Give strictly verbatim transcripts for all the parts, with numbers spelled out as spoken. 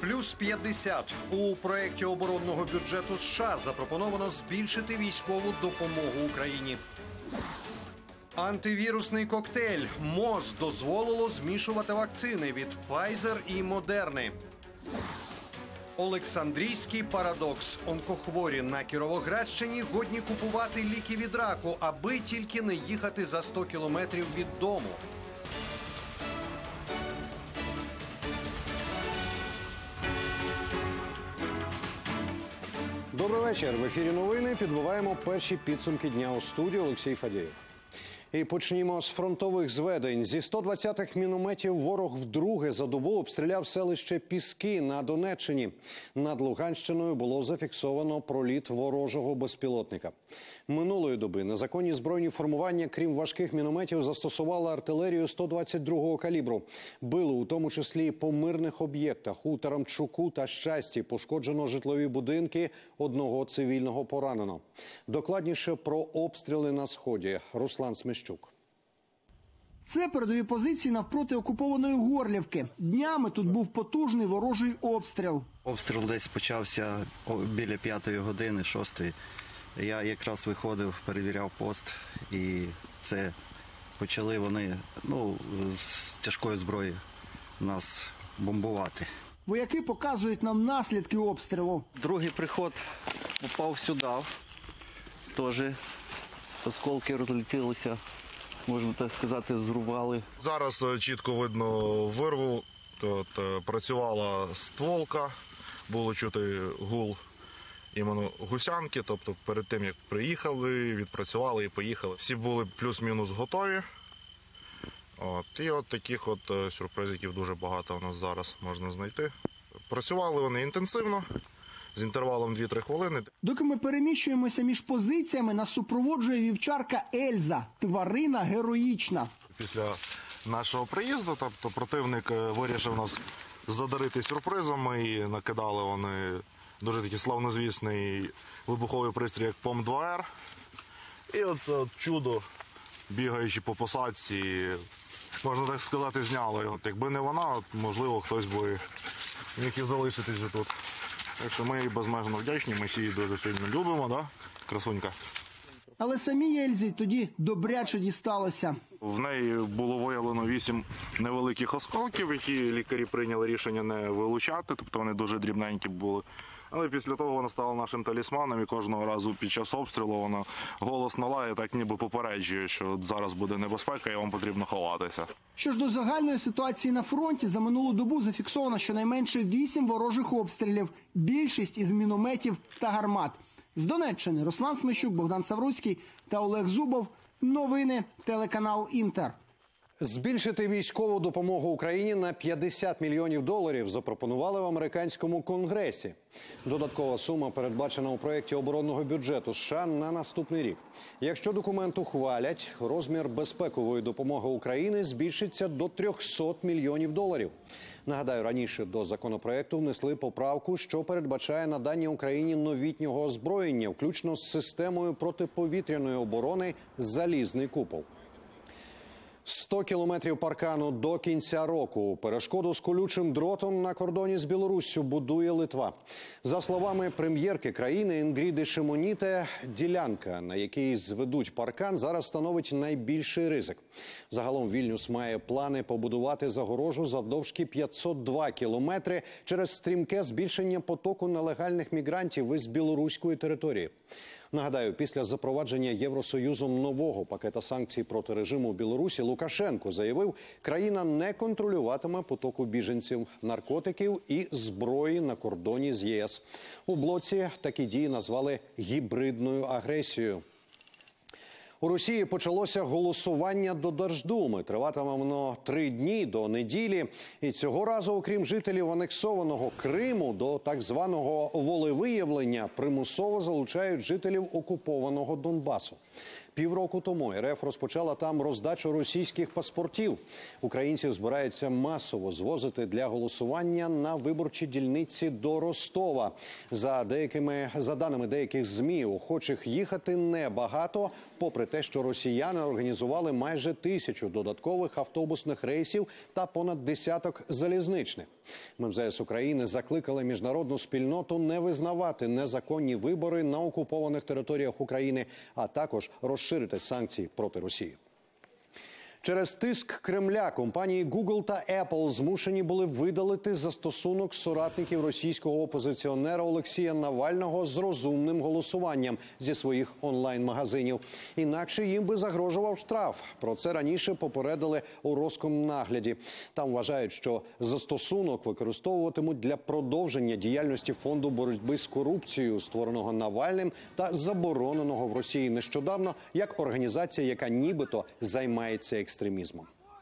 Плюс п'ятдесят. У проєкті оборонного бюджету США запропоновано збільшити військову допомогу Україні. Антивірусний коктейль МОЗ дозволило змішувати вакцини від Pfizer і Модерни. Олександрійський парадокс. Онкохворі на Кіровоградщині годні купувати ліки від раку, аби тільки не їхати за сто кілометрів від дому. Добрий вечір. В ефірі новини. Підбиваємо перші підсумки дня у студії. Олексій Фадєєв. І почнімо з фронтових зведень. Зі сто двадцятих мінометів ворог вдруге за добу обстріляв селище Піски на Донеччині. Над Луганщиною було зафіксовано проліт ворожого безпілотника. Минулої доби незаконні збройні формування, крім важких мінометів, застосували артилерію сто двадцять другого калібру. Били у тому числі по мирних об'єктах. У Тарамчуку та Щасті пошкоджено житлові будинки, одного цивільного поранено. Докладніше про обстріли на Сході. Руслан Смещук. Це передові позиції навпроти окупованої Горлівки. Днями тут був потужний ворожий обстріл. Обстріл десь почався біля п'ятої години, шостої. Я якраз виходив, перевіряв пост, і це почали вони, ну, з тяжкої зброї нас бомбувати. Вояки показують нам наслідки обстрілу. Другий приход попав сюди, теж осколки розлетілися, можна так сказати, зрубали. Зараз чітко видно вирву, тут працювала стволка, було чути гул іменно гусянки, тобто перед тим, як приїхали, відпрацювали і поїхали. Всі були плюс-мінус готові. От, і от таких от сюрпризиків дуже багато у нас зараз можна знайти. Працювали вони інтенсивно, з інтервалом дві-три хвилини. Доки ми переміщуємося між позиціями, нас супроводжує вівчарка Ельза. Тварина героїчна. Після нашого приїзду, тобто противник вирішив нас задарити сюрпризами і накидали вони дуже такий славнозвісний вибуховий пристрій, як Пом два ер. І от це от чудо, бігаючи по посадці, можна так сказати, зняли. От якби не вона, от, можливо, хтось би міг і залишитись вже тут. Так що ми їй безмежно вдячні, ми її дуже сильно любимо, да? Красунька. Але самій Ельзі тоді добряче дісталося. В неї було виявлено вісім невеликих осколків, які лікарі прийняли рішення не вилучати, тобто вони дуже дрібненькі були. Але після того вона стала нашим талісманом, і кожного разу під час обстрілу вона голосно лає, так ніби попереджує, що зараз буде небезпека і вам потрібно ховатися. Що ж до загальної ситуації на фронті, за минулу добу зафіксовано щонайменше вісім ворожих обстрілів, більшість із мінометів та гармат. З Донеччини Руслан Смещук, Богдан Савруцький та Олег Зубов. Новини, телеканал «Інтер». Збільшити військову допомогу Україні на п'ятдесят мільйонів доларів запропонували в американському конгресі. Додаткова сума передбачена у проєкті оборонного бюджету США на наступний рік. Якщо документ ухвалять, розмір безпекової допомоги України збільшиться до трьохсот мільйонів доларів. Нагадаю, раніше до законопроекту внесли поправку, що передбачає надання Україні новітнього озброєння, включно з системою протиповітряної оборони «Залізний купол». сто кілометрів паркану до кінця року. Перешкоду з колючим дротом на кордоні з Білоруссю будує Литва. За словами прем'єрки країни Інгріди Шимоніте, ділянка, на якій зведуть паркан, зараз становить найбільший ризик. Загалом Вільнюс має плани побудувати загорожу завдовжки п'ятсот два кілометри через стрімке збільшення потоку нелегальних мігрантів із білоруської території. Нагадаю, після запровадження Євросоюзом нового пакета санкцій проти режиму Білорусі Лукашенко заявив, країна не контролюватиме потоку біженців, наркотиків і зброї на кордоні з ЄС. У блоці такі дії назвали гібридною агресією. У Росії почалося голосування до Держдуми. Триватиме воно три дні до неділі. І цього разу, окрім жителів анексованого Криму, до так званого волевиявлення примусово залучають жителів окупованого Донбасу. Півроку тому РФ розпочала там роздачу російських паспортів. Українців збираються масово звозити для голосування на виборчі дільниці до Ростова. За деякими, за даними деяких ЗМІ, охочих їхати небагато, попри те, що росіяни організували майже тисячу додаткових автобусних рейсів та понад десяток залізничних. ем зе ес України закликали міжнародну спільноту не визнавати незаконні вибори на окупованих територіях України, а також розширити санкції проти Росії. Через тиск Кремля компанії Google та Apple змушені були видалити застосунок соратників російського опозиціонера Олексія Навального з розумним голосуванням зі своїх онлайн-магазинів. Інакше їм би загрожував штраф. Про це раніше попередили у Роскомнагляді. Там вважають, що застосунок використовуватимуть для продовження діяльності фонду боротьби з корупцією, створеного Навальним та забороненого в Росії нещодавно як організація, яка нібито займається екстремізмом.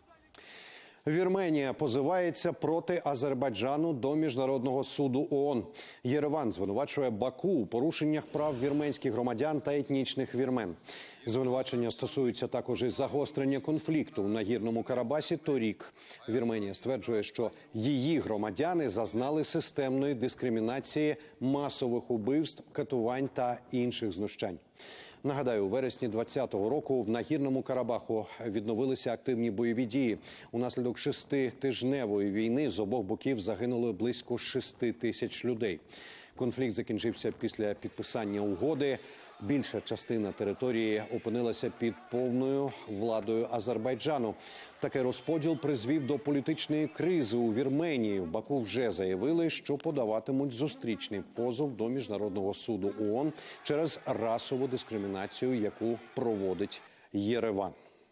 Вірменія позивається проти Азербайджану до Міжнародного суду ООН. Єреван звинувачує Баку у порушеннях прав вірменських громадян та етнічних вірмен. Звинувачення стосуються також і загострення конфлікту в Нагірному Карабасі торік. Вірменія стверджує, що її громадяни зазнали системної дискримінації, масових убивств, катувань та інших знущань. Нагадаю, у вересні двадцятого року в Нагірному Карабаху відновилися активні бойові дії. Унаслідок шеститижневої війни з обох боків загинули близько шести тисяч людей. Конфлікт закінчився після підписання угоди. Більша частина території опинилася під повною владою Азербайджану. Такий розподіл призвів до політичної кризи у Вірменії. В Баку вже заявили, що подаватимуть зустрічний позов до Міжнародного суду ООН через расову дискримінацію, яку проводить Єреван.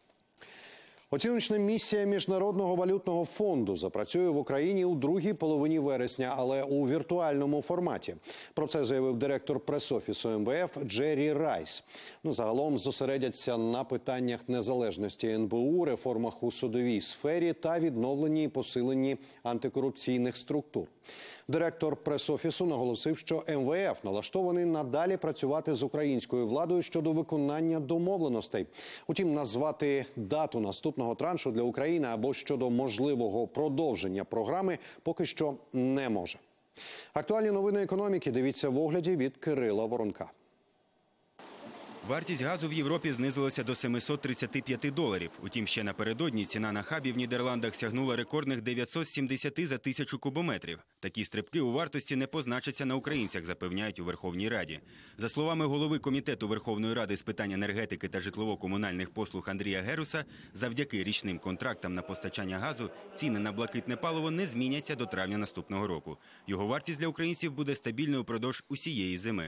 Оціночна місія Міжнародного валютного фонду запрацює в Україні у другій половині вересня, але у віртуальному форматі. Про це заявив директор прес-офісу ем ве еф Джері Райс. Ну, загалом зосередяться на питаннях незалежності ен бе у, реформах у судовій сфері та відновленні і посиленні антикорупційних структур. Директор прес-офісу наголосив, що ем ве еф налаштований надалі працювати з українською владою щодо виконання домовленостей. Утім, назвати дату наступного траншу для України або щодо можливого продовження програми поки що не може. Актуальні новини економіки дивіться в огляді від Кирила Воронка. Вартість газу в Європі знизилася до семисот тридцяти п'яти доларів. Утім, ще напередодні ціна на хабі в Нідерландах сягнула рекордних дев'ятсот сімдесят за тисячу кубометрів. Такі стрибки у вартості не позначаться на українцях, запевняють у Верховній Раді. За словами голови Комітету Верховної Ради з питань енергетики та житлово-комунальних послуг Андрія Геруса, завдяки річним контрактам на постачання газу ціни на блакитне паливо не зміняться до травня наступного року. Його вартість для українців буде стабільною впродовж усієї зими.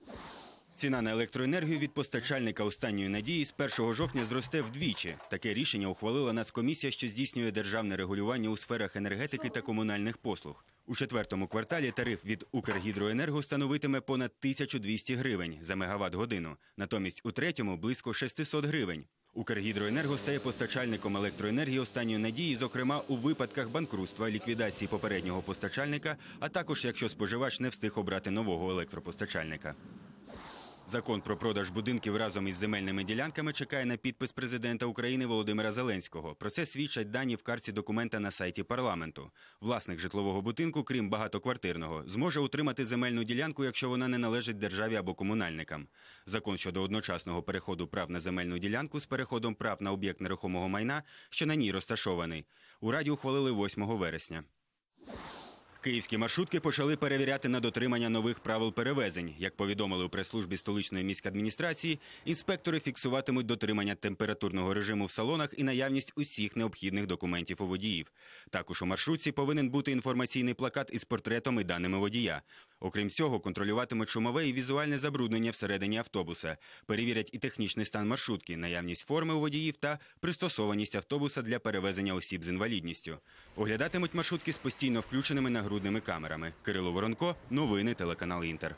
Ціна на електроенергію від постачальника «Останньої надії» з першого жовтня зросте вдвічі. Таке рішення ухвалила Нацкомісія, що здійснює державне регулювання у сферах енергетики та комунальних послуг. У четвертому кварталі тариф від «Укргідроенерго» становитиме понад тисячу двісті гривень за мегаватт-годину. Натомість у третьому – близько шестисот гривень. «Укргідроенерго» стає постачальником електроенергії «Останньої надії», зокрема у випадках банкрутства, ліквідації попереднього постачальника, а також якщо споживач не встиг обрати нового електропостачальника. Закон про продаж будинків разом із земельними ділянками чекає на підпис президента України Володимира Зеленського. Про це свідчать дані в картці документа на сайті парламенту. Власник житлового будинку, крім багатоквартирного, зможе утримати земельну ділянку, якщо вона не належить державі або комунальникам. Закон щодо одночасного переходу прав на земельну ділянку з переходом прав на об'єкт нерухомого майна, що на ній розташований, у Раді ухвалили восьмого вересня. Київські маршрутки почали перевіряти на дотримання нових правил перевезень. Як повідомили у прес-службі столичної міськадміністрації, інспектори фіксуватимуть дотримання температурного режиму в салонах і наявність усіх необхідних документів у водіїв. Також у маршрутці повинен бути інформаційний плакат із портретом і даними водія. Окрім цього, контролюватимуть шумове і візуальне забруднення всередині автобуса. Перевірять і технічний стан маршрутки, наявність форми у водіїв та пристосованість автобуса для перевезення осіб з інвалідністю. Оглядатимуть маршрутки з постійно включеними нагрудними камерами. Кирило Воронко, новини, телеканал «Інтер».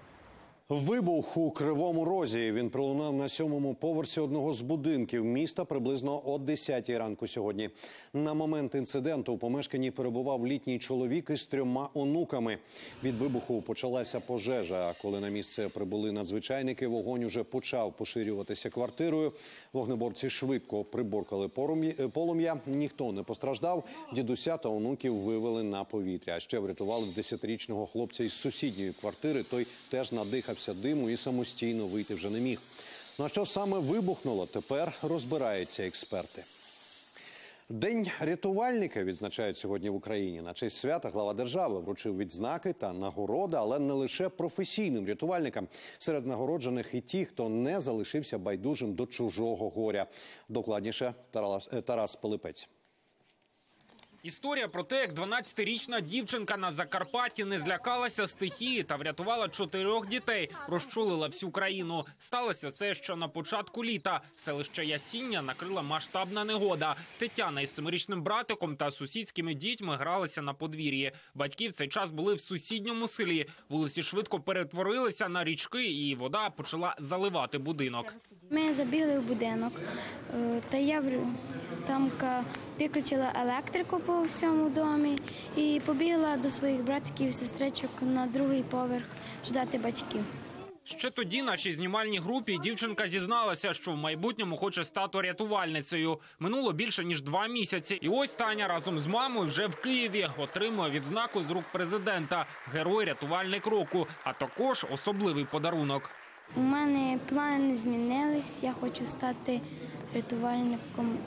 Вибух у Кривому Розі. Він пролунав на сьомому поверсі одного з будинків міста приблизно о десятій ранку сьогодні. На момент інциденту у помешканні перебував літній чоловік із трьома онуками. Від вибуху почалася пожежа, а коли на місце прибули надзвичайники, вогонь уже почав поширюватися квартирою. Вогнеборці швидко приборкали полум'я, ніхто не постраждав. Дідуся та онуків вивели на повітря. А ще врятували десятирічного хлопця із сусідньої квартири. Той теж надихався диму і самостійно вийти вже не міг. На що саме вибухнуло, тепер розбираються експерти. День рятувальника відзначають сьогодні в Україні. На честь свята глава держави вручив відзнаки та нагороди, але не лише професійним рятувальникам. Серед нагороджених і ті, хто не залишився байдужим до чужого горя. Докладніше Тарас, Тарас Пилипець. Історія про те, як дванадцятирічна дівчинка на Закарпатті не злякалася стихії та врятувала чотирьох дітей, розчулила всю країну. Сталося це, що на початку літа селище Ясіння накрила масштабна негода. Тетяна із семирічним братиком та сусідськими дітьми гралися на подвір'ї. Батьки в цей час були в сусідньому селі. Вулиці швидко перетворилися на річки, і вода почала заливати будинок. Ми забігли в будинок, та я там виключила електрику по всьому домі і побігла до своїх братиків і сестричок на другий поверх ждати батьків. Ще тоді нашій знімальній групі дівчинка зізналася, що в майбутньому хоче стати рятувальницею. Минуло більше ніж два місяці. І ось Таня разом з мамою вже в Києві отримує відзнаку з рук президента – Герой-рятувальник року, а також особливий подарунок. У мене плани не змінились, я хочу стати рятувальником.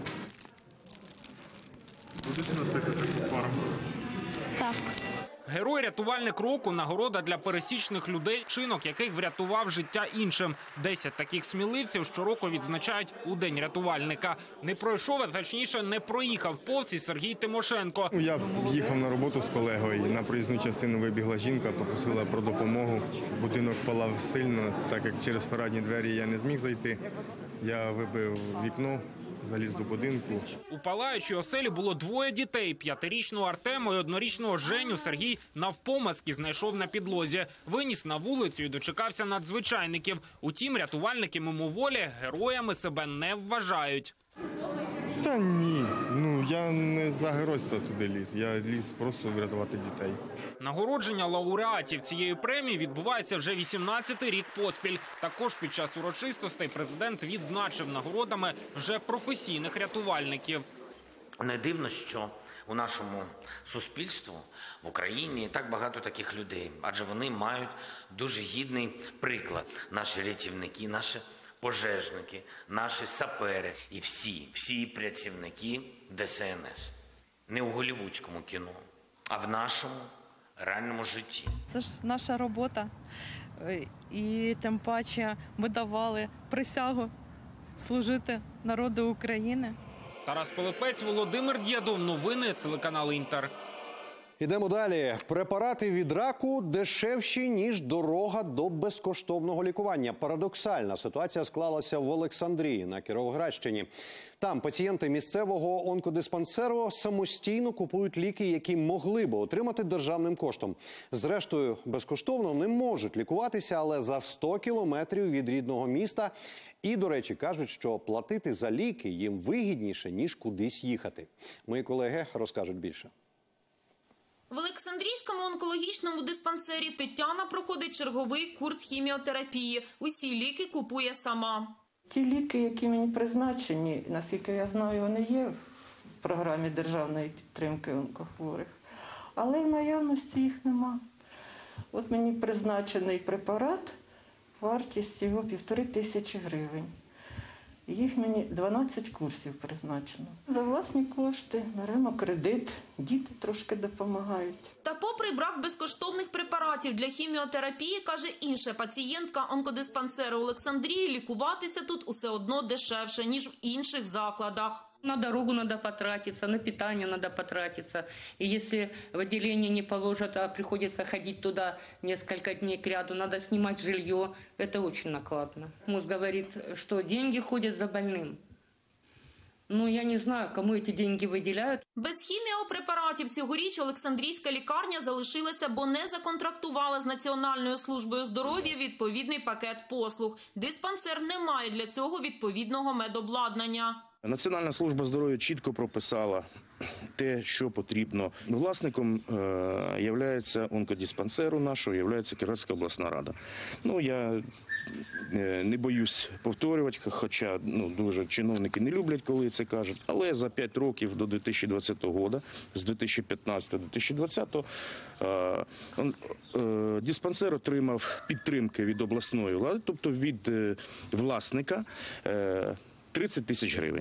Будете носити таку форму? Так. Герой-рятувальник року – нагорода для пересічних людей, чинок яких врятував життя іншим. Десять таких сміливців щороку відзначають у День рятувальника. Не пройшов, а точніше не проїхав повз і Сергій Тимошенко. Я їхав на роботу з колегою, на проїзну частину вибігла жінка, попросила про допомогу. Будинок палав сильно, так як через парадні двері я не зміг зайти. Я вибив вікно, заліз до будинку. У палаючій оселі було двоє дітей. П'ятирічного Артема і однорічного Женю Сергій навпомацьки знайшов на підлозі. Виніс на вулицю і дочекався надзвичайників. Утім, рятувальники мимоволі героями себе не вважають. Та ні, ну я не за геройство туди ліз, я ліз просто врятувати дітей. Нагородження лауреатів цієї премії відбувається вже вісімнадцятий рік поспіль. Також під час урочистостей президент відзначив нагородами вже професійних рятувальників. Не дивно, що у нашому суспільстві, в Україні, так багато таких людей, адже вони мають дуже гідний приклад. Наші рятівники, наші пожежники, наші сапери і всі, всі працівники Де Ес Ен Ес. Не у голлівудському кіно, а в нашому реальному житті. Це ж наша робота. І тим паче ми давали присягу служити народу України. Тарас Пилипець, Володимир Дєдов. Новини телеканалу Інтер. Ідемо далі. Препарати від раку дешевші, ніж дорога до безкоштовного лікування. Парадоксальна ситуація склалася в Олександрії на Кіровоградщині. Там пацієнти місцевого онкодиспансеру самостійно купують ліки, які могли би отримати державним коштом. Зрештою, безкоштовно не можуть лікуватися, але за сто кілометрів від рідного міста. І, до речі, кажуть, що платити за ліки їм вигідніше, ніж кудись їхати. Мої колеги розкажуть більше. В Олександрійському онкологічному диспансері Тетяна проходить черговий курс хіміотерапії. Усі ліки купує сама. Ті ліки, які мені призначені, наскільки я знаю, вони є в програмі державної підтримки онкохворих, але в наявності їх нема. От мені призначений препарат, вартість його півтори тисячі гривень. Їх мені дванадцять курсів призначено. За власні кошти беремо кредит, діти трошки допомагають. Та попри брак безкоштовних препаратів для хіміотерапії, каже інша пацієнтка онкодиспансеру Олександрії, лікуватися тут усе одно дешевше, ніж в інших закладах. На дорогу надо потратиться, на питание надо потратиться. И если в отделение не положат, а приходится ходить туда несколько дней кряду, надо снимать жилье, это очень накладно. Мозг говорит, что деньги ходят за больным. Ну, я не знаю, кому эти деньги выделяют. Без хіміопрепаратів цьогоріч Олександрійська лікарня залишилася, бо не законтрактувала з Національною службою здоров'я відповідний пакет послуг. Диспансер не має для цього відповідного медобладнання. Національна служба здоров'я чітко прописала те, що потрібно. Власником е, являється онкодиспансеру нашого, являється Кіровоградська обласна рада. Ну, я е, не боюсь повторювати, хоча ну, дуже чиновники не люблять, коли це кажуть. Але за п'ять років до дві тисячі двадцятого року, з дві тисячі п'ятнадцятого до дві тисячі двадцятого, е, е, диспансер отримав підтримки від обласної влади, тобто від е, власника, е, тридцять тисяч гривень.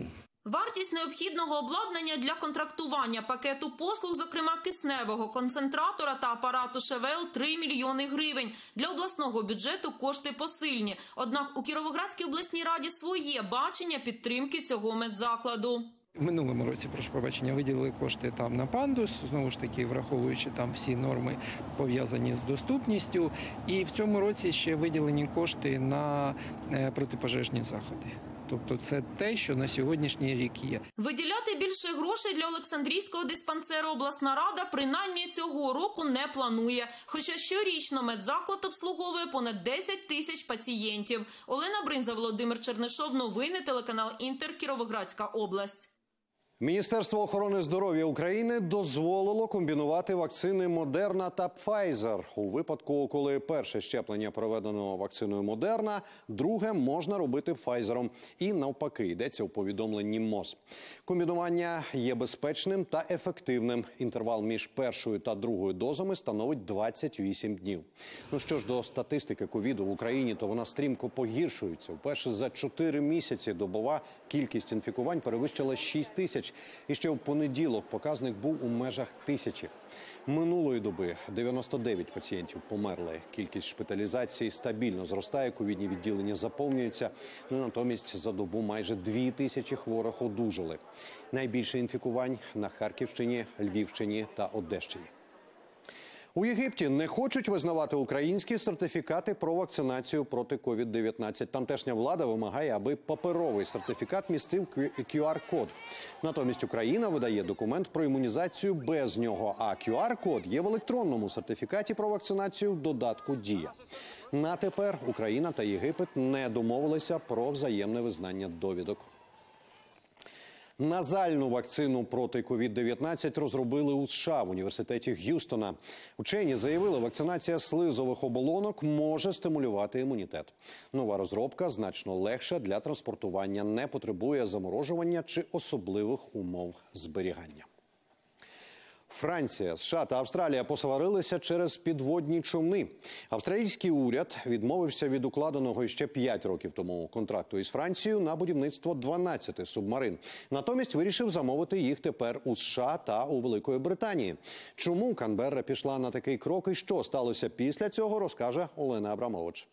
Вартість необхідного обладнання для контрактування пакету послуг, зокрема кисневого концентратора та апарату ШВЛ – три мільйони гривень. Для обласного бюджету кошти посильні. Однак у Кіровоградській обласній раді своє бачення підтримки цього медзакладу. В минулому році, прошу пробачення, виділили кошти там на пандус, знову ж таки, враховуючи там всі норми, пов'язані з доступністю. І в цьому році ще виділені кошти на протипожежні заходи. Тобто це те, що на сьогоднішній рік є. Виділяти більше грошей для Олександрійського диспансеру обласна рада принаймні цього року не планує. Хоча щорічно медзаклад обслуговує понад десять тисяч пацієнтів. Олена Бринза, Володимир Чернишов. Новини, телеканал Інтер, Кіровоградська область. Міністерство охорони здоров'я України дозволило комбінувати вакцини Модерна та Pfizer. У випадку, коли перше щеплення проведено вакциною Модерна, друге можна робити Pfizerом. І навпаки, йдеться у повідомленні МОЗ. Комбінування є безпечним та ефективним. Інтервал між першою та другою дозами становить двадцять вісім днів. Ну що ж до статистики ковіду в Україні, то вона стрімко погіршується. Вперше за чотири місяці добова кількість інфікувань перевищила шість тисяч. І ще в понеділок показник був у межах тисячі. Минулої доби дев'яносто дев'ять пацієнтів померли. Кількість шпиталізацій стабільно зростає, ковідні відділення заповнюються. Натомість за добу майже дві тисячі хворих одужали. Найбільше інфікувань на Харківщині, Львівщині та Одещині. У Єгипті не хочуть визнавати українські сертифікати про вакцинацію проти ковід дев'ятнадцять. Тамтешня влада вимагає, аби паперовий сертифікат містив кю ар-код. Натомість Україна видає документ про імунізацію без нього, а кю ар-код є в електронному сертифікаті про вакцинацію в додатку «Дія». На тепер Україна та Єгипет не домовилися про взаємне визнання довідок. Назальну вакцину проти ковід дев'ятнадцять розробили у США в університеті Г'юстона. Учені заявили, вакцинація слизових оболонок може стимулювати імунітет. Нова розробка значно легша для транспортування, не потребує заморожування чи особливих умов зберігання. Франція, США та Австралія посварилися через підводні човни. Австралійський уряд відмовився від укладеного ще п'ять років тому контракту із Францією на будівництво дванадцяти субмарин. Натомість вирішив замовити їх тепер у США та у Великої Британії. Чому Канберра пішла на такий крок і що сталося після цього, розкаже Олена Абрамович.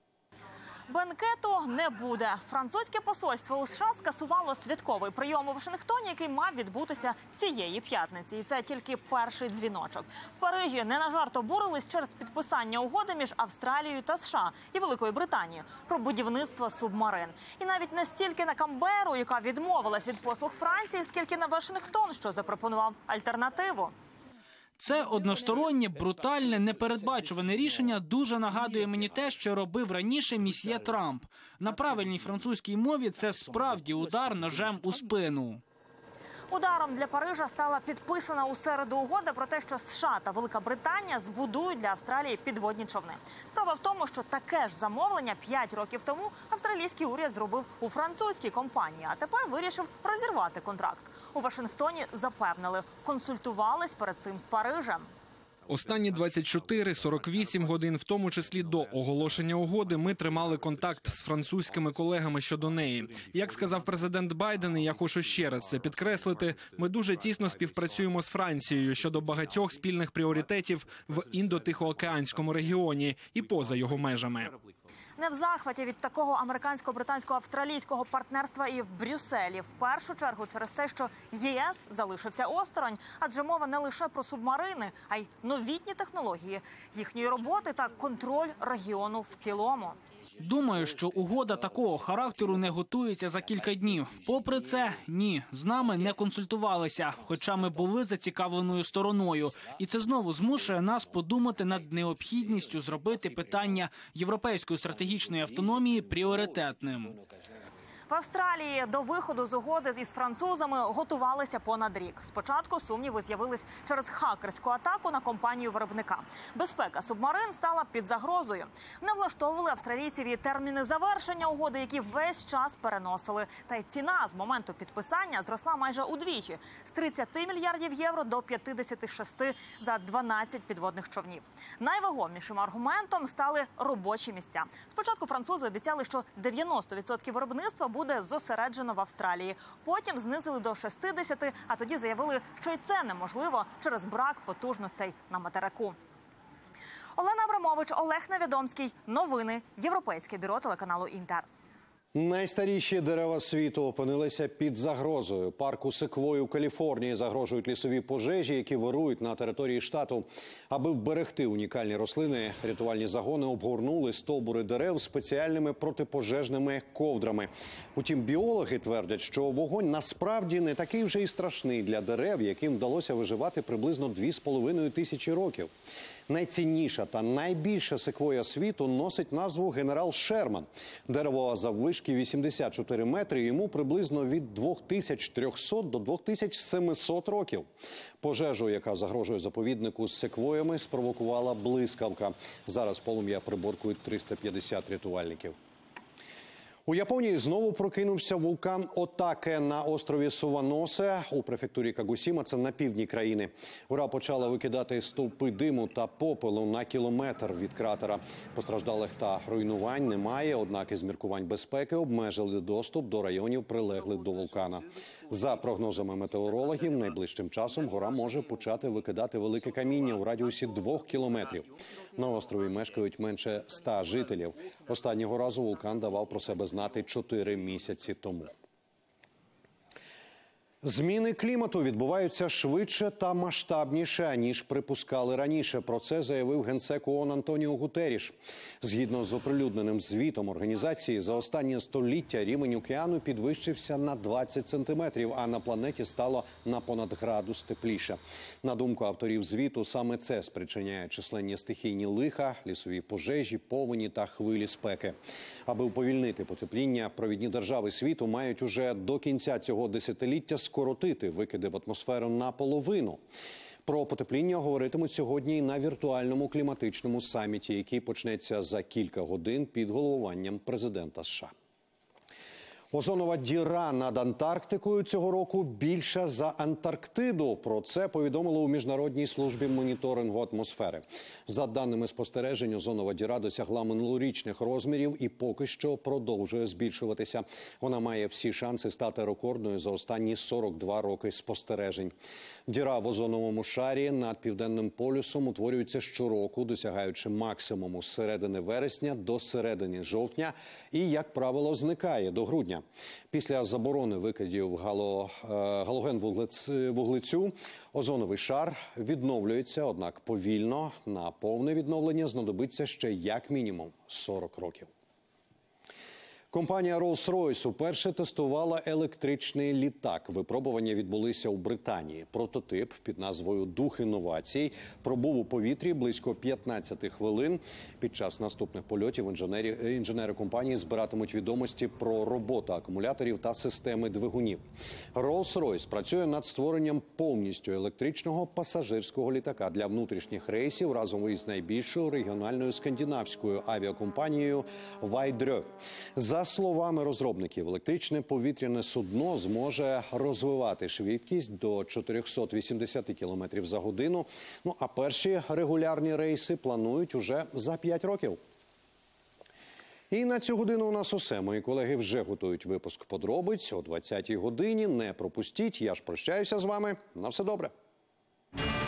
Бенкету не буде. Французьке посольство у США скасувало святковий прийом у Вашингтоні, який мав відбутися цієї п'ятниці. І це тільки перший дзвіночок. В Парижі не на жарт обурились через підписання угоди між Австралією та США і Великою Британією про будівництво субмарин. І навіть не стільки на Канберру, яка відмовилась від послуг Франції, скільки на Вашингтон, що запропонував альтернативу. Це одностороннє, брутальне, непередбачуване рішення дуже нагадує мені те, що робив раніше місьє Трамп. На правильній французькій мові це справді удар ножем у спину. Ударом для Парижа стала підписана у середу угода про те, що США та Велика Британія збудують для Австралії підводні човни. Справа в тому, що таке ж замовлення п'ять років тому австралійський уряд зробив у французькій компанії, а тепер вирішив розірвати контракт. У Вашингтоні запевнили, консультувались перед цим з Парижем. Останні двадцять чотири - сорок вісім годин, в тому числі до оголошення угоди, ми тримали контакт з французькими колегами щодо неї. Як сказав президент Байден, і я хочу ще раз це підкреслити, ми дуже тісно співпрацюємо з Францією щодо багатьох спільних пріоритетів в індо-тихоокеанському регіоні і поза його межами. Не в захваті від такого американсько-британсько-австралійського партнерства і в Брюсселі. В першу чергу через те, що ЄС залишився осторонь, адже мова не лише про субмарини, а й новітні технології, їхньої роботи та контроль регіону в цілому. Думаю, що угода такого характеру не готується за кілька днів. Попри це, ні, з нами не консультувалися, хоча ми були зацікавленою стороною. І це знову змушує нас подумати над необхідністю зробити питання європейської стратегічної автономії пріоритетним. В Австралії до виходу з угоди із французами готувалися понад рік. Спочатку сумніви з'явились через хакерську атаку на компанію-виробника. Безпека субмарин стала під загрозою. Не влаштовували австралійців і терміни завершення угоди, які весь час переносили. Та й ціна з моменту підписання зросла майже удвічі – з тридцяти мільярдів євро до п'ятдесяти шести за дванадцять підводних човнів. Найвагомішим аргументом стали робочі місця. Спочатку французи обіцяли, що дев'яносто відсотків виробництва буде буде зосереджено в Австралії. Потім знизили до шістдесяти, а тоді заявили, що й це неможливо через брак потужностей на материку. Олена Абрамович, Олег Невідомський. Новини. Європейське бюро телеканалу «Інтер». Найстаріші дерева світу опинилися під загрозою. Парку Секвой у Каліфорнії загрожують лісові пожежі, які вирують на території штату. Аби вберегти унікальні рослини, рятувальні загони обгорнули стовбури дерев спеціальними протипожежними ковдрами. Утім, біологи твердять, що вогонь насправді не такий вже і страшний для дерев, яким вдалося виживати приблизно дві з половиною тисячі років. Найцінніша та найбільша секвоя світу носить назву «Генерал Шерман». Дерево заввишки вісімдесят чотири метри, йому приблизно від двох тисяч трьохсот до двох тисяч семисот років. Пожежу, яка загрожує заповіднику з секвоями, спровокувала блискавка. Зараз полум'я приборкують триста п'ятдесят рятувальників. У Японії знову прокинувся вулкан Отаке на острові Суваносе у префектурі Кагусіма, це на півдні країни. Гора почала викидати стовпи диму та попелу на кілометр від кратера. Постраждалих та руйнувань немає, однак із міркувань безпеки обмежили доступ до районів, прилеглих до вулкана. За прогнозами метеорологів, найближчим часом гора може почати викидати велике каміння у радіусі двох кілометрів. На острові мешкають менше ста жителів. Останнього разу вулкан давав про себе знати чотири місяці тому. Зміни клімату відбуваються швидше та масштабніше, ніж припускали раніше. Про це заявив генсек ООН Антоніо Гутерріш. Згідно з оприлюдненим звітом організації, за останнє століття рівень океану підвищився на двадцять сантиметрів, а на планеті стало на понад градус тепліше. На думку авторів звіту, саме це спричиняє численні стихійні лиха, лісові пожежі, повені та хвилі спеки. Аби уповільнити потепління, провідні держави світу мають уже до кінця цього десятиліття скоротити викиди в атмосферу наполовину. Про потепління говоритимуть сьогодні і на віртуальному кліматичному саміті, який почнеться за кілька годин під головуванням президента США. Озонова діра над Антарктикою цього року більша за Антарктиду. Про це повідомили у Міжнародній службі моніторингу атмосфери. За даними спостережень, озонова діра досягла минулорічних розмірів і поки що продовжує збільшуватися. Вона має всі шанси стати рекордною за останні сорок два роки спостережень. Діра в озоновому шарі над Південним полюсом утворюється щороку, досягаючи максимуму з середини вересня до середини жовтня і, як правило, зникає до грудня. Після заборони викидів гало, галоген-вуглецю озоновий шар відновлюється, однак повільно. На повне відновлення знадобиться ще як мінімум сорок років. Компанія Rolls-Royce уперше тестувала електричний літак. Випробування відбулися у Британії. Прототип під назвою «Дух інновацій» пробув у повітрі близько п'ятнадцяти хвилин. Під час наступних польотів інженери, інженери компанії збиратимуть відомості про роботу акумуляторів та системи двигунів. Rolls-Royce працює над створенням повністю електричного пасажирського літака для внутрішніх рейсів разом із найбільшою регіональною скандинавською авіакомпанією Widerøe. За словами розробників, електричне повітряне судно зможе розвивати швидкість до чотирьохсот вісімдесят кілометрів за годину. Ну, а перші регулярні рейси планують уже за п'ять років. І на цю годину у нас усе. Мої колеги вже готують випуск подробиць о двадцятій годині. Не пропустіть. Я ж прощаюся з вами. На все добре.